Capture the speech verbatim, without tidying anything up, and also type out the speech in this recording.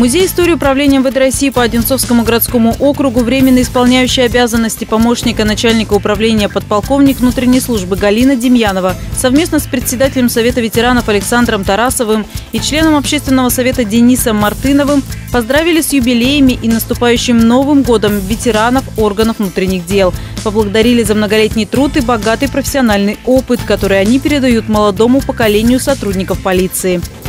Музей истории управления МВД России по Одинцовскому городскому округу, временно исполняющий обязанности помощника начальника управления подполковник внутренней службы Галина Демьянова совместно с председателем Совета ветеранов Александром Тарасовым и членом общественного совета Денисом Мартыновым поздравили с юбилеями и наступающим Новым годом ветеранов органов внутренних дел. Поблагодарили за многолетний труд и богатый профессиональный опыт, который они передают молодому поколению сотрудников полиции.